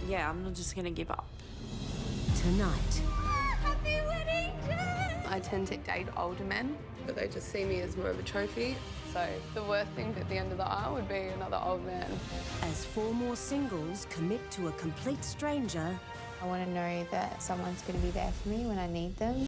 yeah, I'm not just gonna give up. Tonight. Happy wedding day! I tend to date older men, but they just see me as more of a trophy. So the worst thing at the end of the aisle would be another old man. As 4 more singles commit to a complete stranger. I want to know that someone's going to be there for me when I need them.